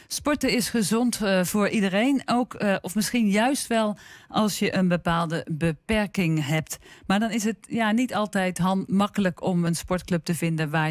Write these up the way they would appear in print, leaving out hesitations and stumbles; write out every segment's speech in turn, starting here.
Sporten is gezond voor iedereen. Ook, of misschien juist wel als je een bepaalde beperking hebt. Maar dan is het niet altijd makkelijk om een sportclub te vinden waar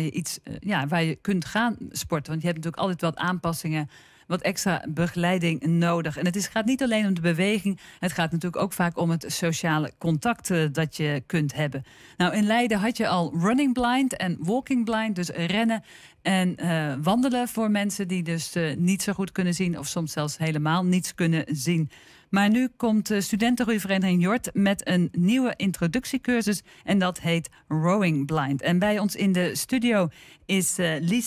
je kunt gaan sporten. Want je hebt natuurlijk altijd wat aanpassingen, wat extra begeleiding nodig. En het gaat niet alleen om de beweging. Het gaat natuurlijk ook vaak om het sociale contact dat je kunt hebben. Nou, in Leiden had je al running blind en walking blind. Dus rennen en wandelen voor mensen die dus niet zo goed kunnen zien. Of soms zelfs helemaal niets kunnen zien. Maar nu komt de studentenroeivereniging Jort met een nieuwe introductiecursus. En dat heet Rowing Blind. En bij ons in de studio is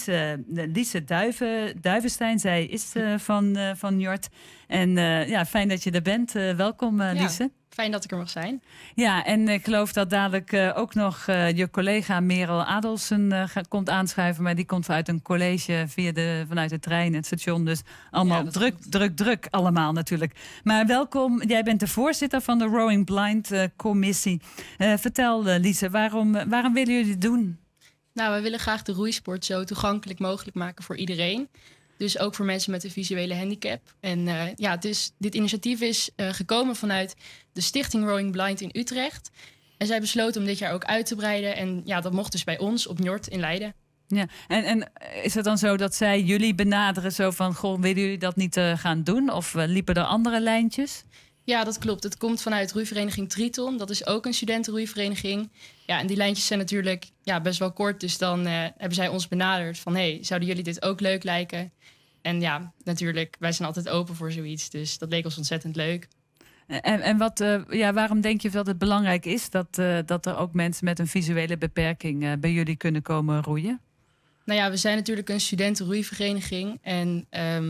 Lise Duivenstein. Zij is van Jort. En fijn dat je er bent. Welkom, Lise. Fijn dat ik er mag zijn. Ja, en ik geloof dat dadelijk ook nog je collega Merel Adelsen komt aanschuiven. Maar die komt vanuit een college vanuit de trein, het station. Dus allemaal druk allemaal natuurlijk. Maar welkom, jij bent de voorzitter van de Rowing Blind commissie. Vertel, Lise, waarom willen jullie dit doen? Nou, we willen graag de roeisport zo toegankelijk mogelijk maken voor iedereen. Dus ook voor mensen met een visuele handicap. En dit initiatief is gekomen vanuit de stichting Rowing Blind in Utrecht. En zij besloten om dit jaar ook uit te breiden. En dat mocht dus bij ons op Njord in Leiden. Ja, en is het dan zo dat zij jullie benaderen zo van, goh, willen jullie dat niet gaan doen? Of liepen er andere lijntjes? Ja, dat klopt. Het komt vanuit roeivereniging Triton. Dat is ook een studentenroeivereniging. Ja, en die lijntjes zijn natuurlijk best wel kort. Dus dan hebben zij ons benaderd van, zouden jullie dit ook leuk lijken? En natuurlijk, wij zijn altijd open voor zoiets. Dus dat leek ons ontzettend leuk. En waarom denk je dat het belangrijk is dat er ook mensen met een visuele beperking bij jullie kunnen komen roeien? Nou ja, we zijn natuurlijk een studentenroeivereniging. En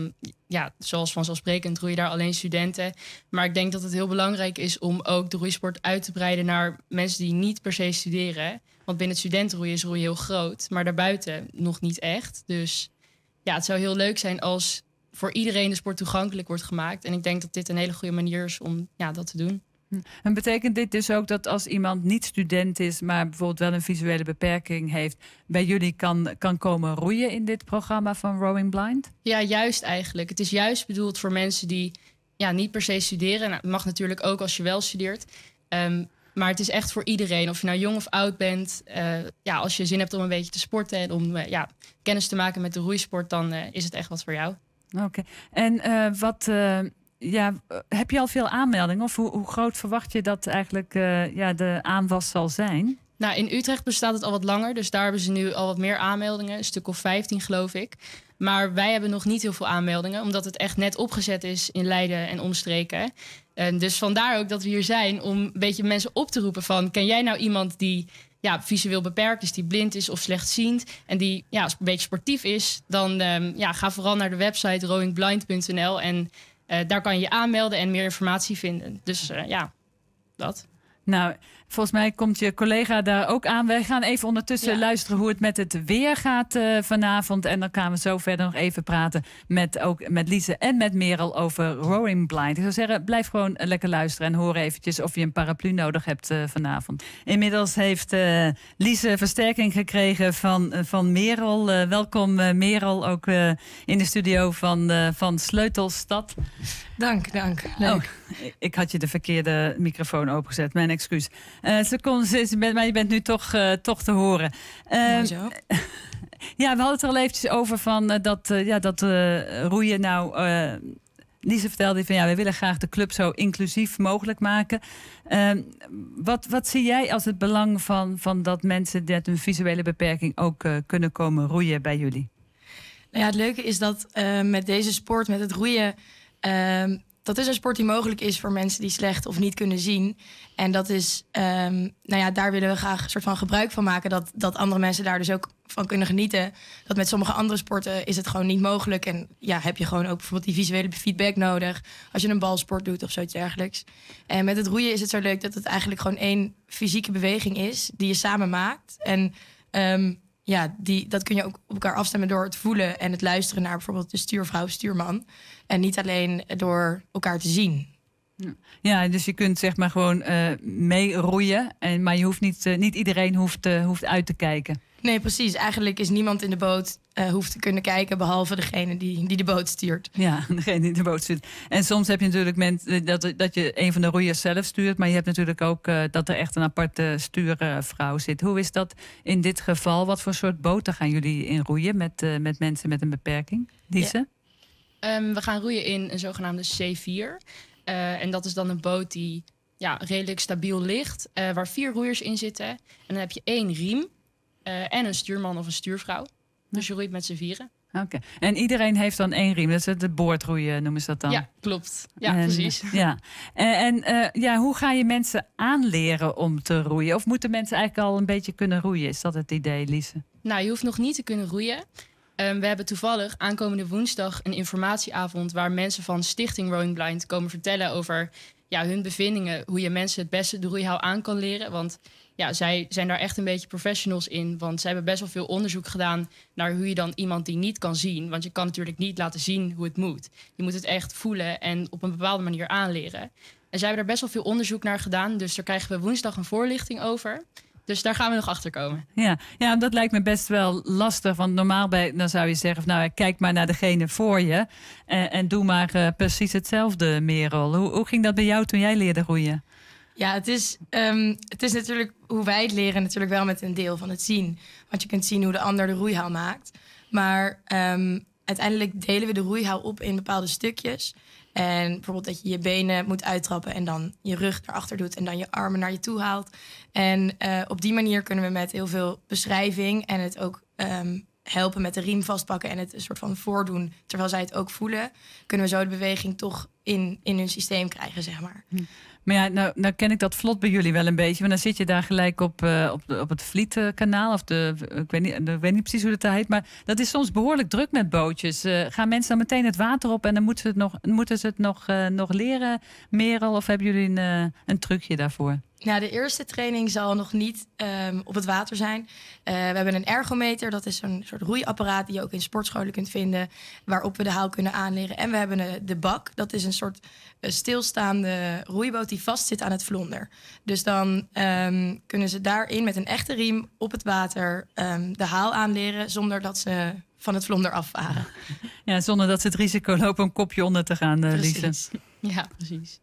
zoals vanzelfsprekend roeien daar alleen studenten. Maar ik denk dat het heel belangrijk is om ook de roeisport uit te breiden naar mensen die niet per se studeren. Want binnen het studentenroeien is roeien heel groot. Maar daarbuiten nog niet echt. Dus het zou heel leuk zijn als voor iedereen de sport toegankelijk wordt gemaakt. En ik denk dat dit een hele goede manier is om dat te doen. En betekent dit dus ook dat als iemand niet student is, maar bijvoorbeeld wel een visuele beperking heeft, bij jullie kan komen roeien in dit programma van Rowing Blind? Ja, juist eigenlijk. Het is juist bedoeld voor mensen die niet per se studeren. Nou, het mag natuurlijk ook als je wel studeert. Maar het is echt voor iedereen. Of je nou jong of oud bent. Als je zin hebt om een beetje te sporten en om kennis te maken met de roeisport, dan is het echt wat voor jou. Oké. En heb je al veel aanmeldingen? Of hoe groot verwacht je dat eigenlijk de aanwas zal zijn? Nou, in Utrecht bestaat het al wat langer. Dus daar hebben ze nu al wat meer aanmeldingen. Een stuk of 15 geloof ik. Maar wij hebben nog niet heel veel aanmeldingen. Omdat het echt net opgezet is in Leiden en omstreken. Dus vandaar ook dat we hier zijn om een beetje mensen op te roepen van, ken jij nou iemand die visueel beperkt is, die blind is of slechtziend en die een beetje sportief is, dan ga vooral naar de website rowingblind.nl en daar kan je je aanmelden en meer informatie vinden. Dus dat. Nou, volgens mij komt je collega daar ook aan. Wij gaan even ondertussen luisteren hoe het met het weer gaat vanavond. En dan gaan we zo verder nog even praten met Lise en met Merel over Rowing Blind. Ik zou zeggen, blijf gewoon lekker luisteren en hoor eventjes of je een paraplu nodig hebt vanavond. Inmiddels heeft Lise versterking gekregen van Merel. Welkom Merel, ook in de studio van Sleutelstad. Dank. Leuk. Oh, ik had je de verkeerde microfoon opengezet. Mijn excuus. Maar je bent nu toch te horen. Zo. We hadden het er al eventjes over van dat roeien nou. Lise vertelde van we willen graag de club zo inclusief mogelijk maken. Wat zie jij als het belang van dat mensen met een visuele beperking ook kunnen komen roeien bij jullie? Nou het leuke is dat met deze sport, met het roeien, dat is een sport die mogelijk is voor mensen die slecht of niet kunnen zien. En dat is, daar willen we graag een soort van gebruik van maken. Dat andere mensen daar dus ook van kunnen genieten. Dat met sommige andere sporten is het gewoon niet mogelijk. En heb je gewoon ook bijvoorbeeld die visuele feedback nodig als je een balsport doet of zoiets dergelijks. En met het roeien is het zo leuk dat het eigenlijk gewoon één fysieke beweging is die je samen maakt. En dat kun je ook op elkaar afstemmen door het voelen en het luisteren naar bijvoorbeeld de stuurvrouw of stuurman. En niet alleen door elkaar te zien. Ja, dus je kunt zeg maar gewoon mee roeien. Maar je hoeft niet iedereen hoeft uit te kijken. Nee, precies. Eigenlijk is niemand in de boot hoeft te kunnen kijken, behalve degene die de boot stuurt. Ja, degene die de boot stuurt. En soms heb je natuurlijk mensen dat je een van de roeiers zelf stuurt, maar je hebt natuurlijk ook dat er echt een aparte stuurvrouw zit. Hoe is dat in dit geval? Wat voor soort boten gaan jullie in roeien met mensen met een beperking? Lise? Ja. We gaan roeien in een zogenaamde C4. En dat is dan een boot die redelijk stabiel ligt, waar 4 roeiers in zitten. En dan heb je 1 riem en een stuurman of een stuurvrouw. Dus je roeit met z'n 4. Oké. En iedereen heeft dan 1 riem. Dat is de boordroeien, noemen ze dat dan? Ja, klopt. Ja, precies. Ja. Hoe ga je mensen aanleren om te roeien? Of moeten mensen eigenlijk al een beetje kunnen roeien? Is dat het idee, Lise? Nou, je hoeft nog niet te kunnen roeien. We hebben toevallig aankomende woensdag een informatieavond waar mensen van Stichting Rowing Blind komen vertellen over hun bevindingen, hoe je mensen het beste de roeihouw aan kan leren. Want zij zijn daar echt een beetje professionals in. Want ze hebben best wel veel onderzoek gedaan naar hoe je dan iemand die niet kan zien. Want je kan natuurlijk niet laten zien hoe het moet. Je moet het echt voelen en op een bepaalde manier aanleren. En zij hebben daar best wel veel onderzoek naar gedaan. Dus daar krijgen we woensdag een voorlichting over. Dus daar gaan we nog achter komen. Ja, dat lijkt me best wel lastig. Want normaal dan zou je zeggen, nou, kijk maar naar degene voor je. En doe maar precies hetzelfde, Merel. Hoe ging dat bij jou toen jij leerde roeien? Ja, het is natuurlijk hoe wij het leren natuurlijk wel met een deel van het zien. Want je kunt zien hoe de ander de roeihouw maakt. Maar uiteindelijk delen we de roeihouw op in bepaalde stukjes. En bijvoorbeeld dat je je benen moet uittrappen en dan je rug erachter doet en dan je armen naar je toe haalt. En op die manier kunnen we met heel veel beschrijving en het ook helpen met de riem vastpakken en het een soort van voordoen, terwijl zij het ook voelen, kunnen we zo de beweging toch in hun systeem krijgen, zeg maar. Maar ja, nou ken ik dat vlot bij jullie wel een beetje. Want dan zit je daar gelijk op het Vlietkanaal. Ik weet niet precies hoe dat heet. Maar dat is soms behoorlijk druk met bootjes. Gaan mensen dan meteen het water op en dan moeten ze het nog leren, Merel? Of hebben jullie een trucje daarvoor? Nou, de eerste training zal nog niet op het water zijn. We hebben een ergometer, dat is zo'n soort roeiapparaat die je ook in sportscholen kunt vinden, waarop we de haal kunnen aanleren. En we hebben de bak, dat is een soort stilstaande roeiboot die vastzit aan het vlonder. Dus dan kunnen ze daarin met een echte riem op het water de haal aanleren zonder dat ze van het vlonder afvaren. Ja, zonder dat ze het risico lopen een kopje onder te gaan, Lise. Ja, precies.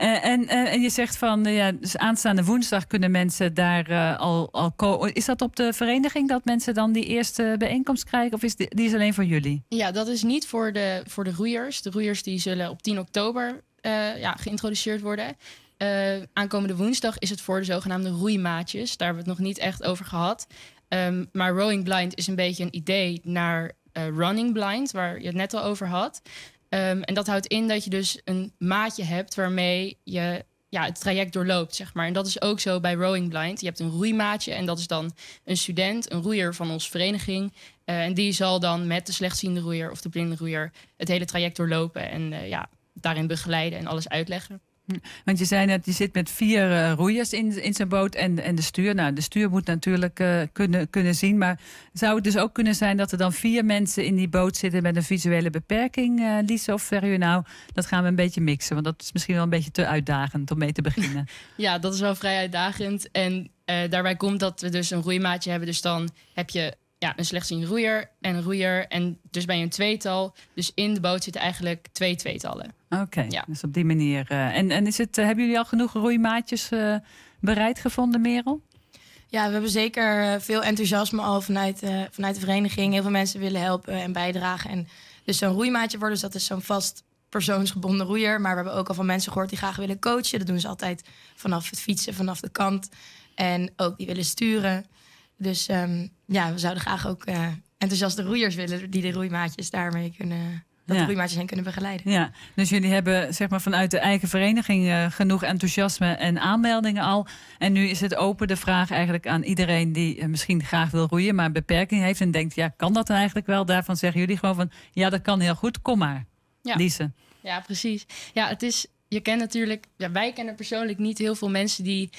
En je zegt van, dus aanstaande woensdag kunnen mensen daar al komen. Is dat op de vereniging dat mensen dan die eerste bijeenkomst krijgen? Of die is alleen voor jullie? Ja, dat is niet voor de roeiers. De roeiers die zullen op 10 oktober geïntroduceerd worden. Aankomende woensdag is het voor de zogenaamde roeimaatjes. Daar hebben we het nog niet echt over gehad. Maar Rowing Blind is een beetje een idee naar Running Blind, waar je het net al over had. En dat houdt in dat je dus een maatje hebt waarmee je het traject doorloopt, zeg maar. En dat is ook zo bij Rowing Blind. Je hebt een roeimaatje en dat is dan een student, een roeier van onze vereniging. En die zal dan met de slechtziende roeier of de blinde roeier het hele traject doorlopen en daarin begeleiden en alles uitleggen. Want je zei net, je zit met 4 roeiers in zijn boot en de stuur. Nou, de stuur moet natuurlijk kunnen zien. Maar zou het dus ook kunnen zijn dat er dan 4 mensen in die boot zitten met een visuele beperking, Lise? Of zeggen jullie nou, dat gaan we een beetje mixen? Want dat is misschien wel een beetje te uitdagend om mee te beginnen. Ja, dat is wel vrij uitdagend. En daarbij komt dat we dus een roeimaatje hebben. Dus dan heb je een slechtziende roeier en een roeier. En dus ben je een tweetal. Dus in de boot zitten eigenlijk 2 tweetallen. Oké, dus op die manier. En hebben jullie al genoeg roeimaatjes bereid gevonden, Merel? Ja, we hebben zeker veel enthousiasme al vanuit de vereniging. Heel veel mensen willen helpen en bijdragen. En dus zo'n roeimaatje worden, dus dat is zo'n vast persoonsgebonden roeier. Maar we hebben ook al van mensen gehoord die graag willen coachen. Dat doen ze altijd vanaf het fietsen, vanaf de kant. En ook die willen sturen. Dus we zouden graag ook enthousiaste roeiers willen die de roeimaatjes daarmee kunnen, de roeimaatjes hen kunnen begeleiden. Ja, dus jullie hebben zeg maar vanuit de eigen vereniging genoeg enthousiasme en aanmeldingen al. En nu is het open de vraag eigenlijk aan iedereen die misschien graag wil roeien, maar een beperking heeft en denkt, kan dat dan eigenlijk wel? Daarvan zeggen jullie gewoon van, dat kan heel goed, kom maar. Ja. Lise. Ja, precies. Ja, het is, je kent natuurlijk, wij kennen persoonlijk niet heel veel mensen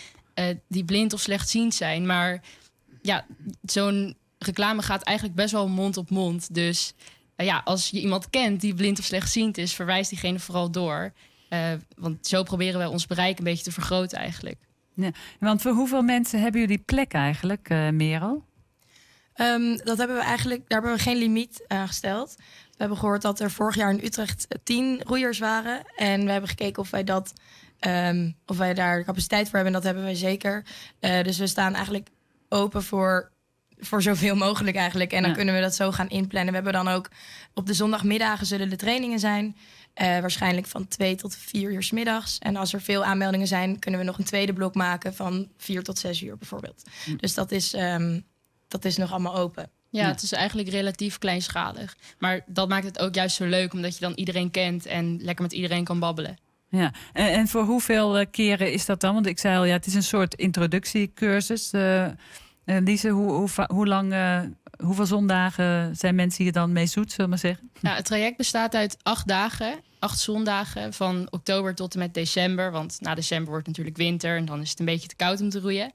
die blind of slechtziend zijn, maar zo'n reclame gaat eigenlijk best wel mond op mond. Dus als je iemand kent die blind of slechtziend is, verwijs diegene vooral door. Want zo proberen we ons bereik een beetje te vergroten eigenlijk. Ja, want voor hoeveel mensen hebben jullie plek eigenlijk, Merel? Dat hebben we eigenlijk, daar hebben we geen limiet aan gesteld. We hebben gehoord dat er vorig jaar in Utrecht 10 roeiers waren. En we hebben gekeken of wij daar de capaciteit voor hebben. En dat hebben wij zeker. Dus we staan eigenlijk open voor zoveel mogelijk eigenlijk. En dan kunnen we dat zo gaan inplannen. We hebben dan ook op de zondagmiddagen zullen de trainingen zijn. Waarschijnlijk van 2 tot 4 uur 's middags. En als er veel aanmeldingen zijn, kunnen we nog een tweede blok maken van 4 tot 6 uur bijvoorbeeld. Dus dat is nog allemaal open. Ja, het is eigenlijk relatief kleinschalig. Maar dat maakt het ook juist zo leuk, omdat je dan iedereen kent en lekker met iedereen kan babbelen. Ja, en voor hoeveel keren is dat dan? Want ik zei al, het is een soort introductiecursus. Lise, hoeveel zondagen zijn mensen hier dan mee zoet, zullen we maar zeggen? Ja, het traject bestaat uit 8 dagen, 8 zondagen van oktober tot en met december. Want na december wordt natuurlijk winter en dan is het een beetje te koud om te roeien.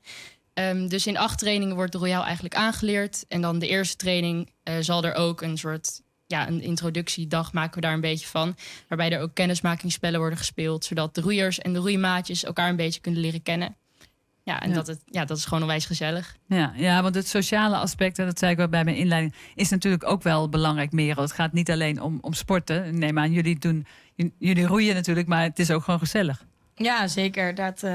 Dus in 8 trainingen wordt de royaal eigenlijk aangeleerd. En dan de eerste training zal er ook een soort een introductiedag maken we daar een beetje van. Waarbij er ook kennismakingsspellen worden gespeeld. Zodat de roeiers en de roeimaatjes elkaar een beetje kunnen leren kennen. Ja, en dat is gewoon onwijs gezellig. Ja, want het sociale aspect, en dat zei ik wel bij mijn inleiding, is natuurlijk ook wel belangrijk, Merel. Het gaat niet alleen om sporten. Ik neem aan, jullie roeien natuurlijk, maar het is ook gewoon gezellig. Ja, zeker.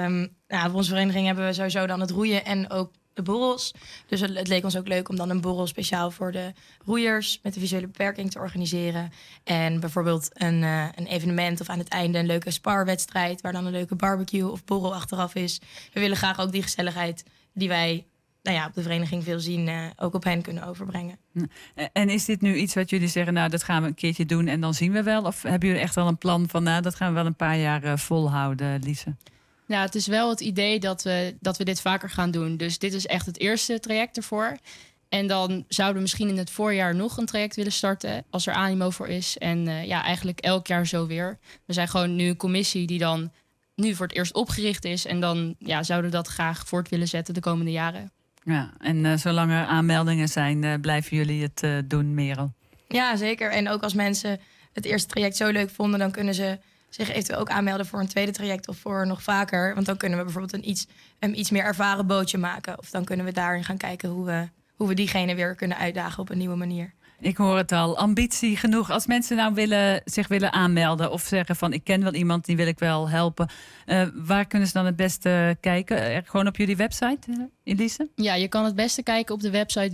Op onze vereniging hebben we sowieso dan het roeien en ook de borrels. Dus het leek ons ook leuk om dan een borrel speciaal voor de roeiers met de visuele beperking te organiseren. En bijvoorbeeld een evenement of aan het einde een leuke sparwedstrijd waar dan een leuke barbecue of borrel achteraf is. We willen graag ook die gezelligheid die wij op de vereniging veel zien, ook op hen kunnen overbrengen. En is dit nu iets wat jullie zeggen, nou dat gaan we een keertje doen en dan zien we wel? Of hebben jullie echt al een plan van, dat gaan we wel een paar jaar volhouden, Lise? Ja, het is wel het idee dat we dit vaker gaan doen. Dus dit is echt het eerste traject ervoor. En dan zouden we misschien in het voorjaar nog een traject willen starten, als er animo voor is. En eigenlijk elk jaar zo weer. We zijn gewoon nu een commissie die dan nu voor het eerst opgericht is. En dan zouden we dat graag voort willen zetten de komende jaren. Ja, en zolang er aanmeldingen zijn, blijven jullie het doen, Merel? Ja, zeker. En ook als mensen het eerste traject zo leuk vonden, dan kunnen ze zich eventueel ook aanmelden voor een tweede traject of voor nog vaker. Want dan kunnen we bijvoorbeeld een iets meer ervaren bootje maken. Of dan kunnen we daarin gaan kijken hoe we diegene weer kunnen uitdagen op een nieuwe manier. Ik hoor het al, ambitie genoeg. Als mensen nou zich willen aanmelden of zeggen van ik ken wel iemand, die wil ik wel helpen. Waar kunnen ze dan het beste kijken? Gewoon op jullie website, Elise? Ja, je kan het beste kijken op de website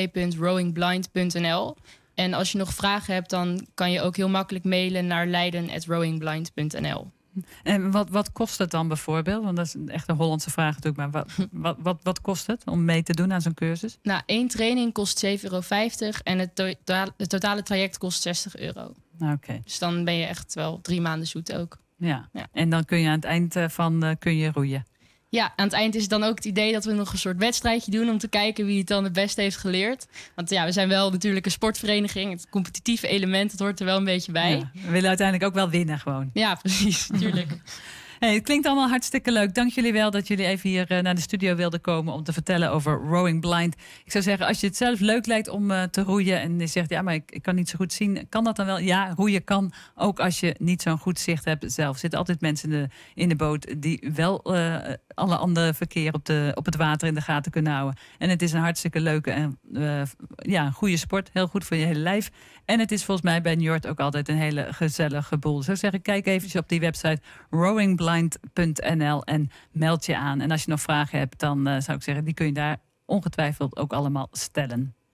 www.rowingblind.nl. En als je nog vragen hebt, dan kan je ook heel makkelijk mailen naar leiden@rowingblind.nl. En wat kost het dan bijvoorbeeld? Want dat is echt een Hollandse vraag natuurlijk. Maar wat kost het om mee te doen aan zo'n cursus? Nou, 1 training kost €7,50 en het totale traject kost €60. Oké. Dus dan ben je echt wel 3 maanden zoet ook. Ja. En dan kun je aan het eind kun je roeien. Ja, aan het eind is het dan ook het idee dat we nog een soort wedstrijdje doen om te kijken wie het dan het beste heeft geleerd. Want we zijn wel natuurlijk een sportvereniging. Het competitieve element, dat hoort er wel een beetje bij. Ja, we willen uiteindelijk ook wel winnen gewoon. Ja, precies, natuurlijk. Hey, het klinkt allemaal hartstikke leuk. Dank jullie wel dat jullie even hier naar de studio wilden komen om te vertellen over Rowing Blind. Ik zou zeggen, als je het zelf leuk lijkt om te roeien en je zegt, maar ik kan niet zo goed zien, kan dat dan wel? Ja, roeien kan, ook als je niet zo'n goed zicht hebt zelf. Er zitten altijd mensen in de boot die wel alle andere verkeer op het water in de gaten kunnen houden. En het is een hartstikke leuke en een goede sport. Heel goed voor je hele lijf. En het is volgens mij bij Njord ook altijd een hele gezellige boel. Dus ik zou zeggen, kijk eventjes op die website rowingblind.nl en meld je aan. En als je nog vragen hebt, dan zou ik zeggen, die kun je daar ongetwijfeld ook allemaal stellen.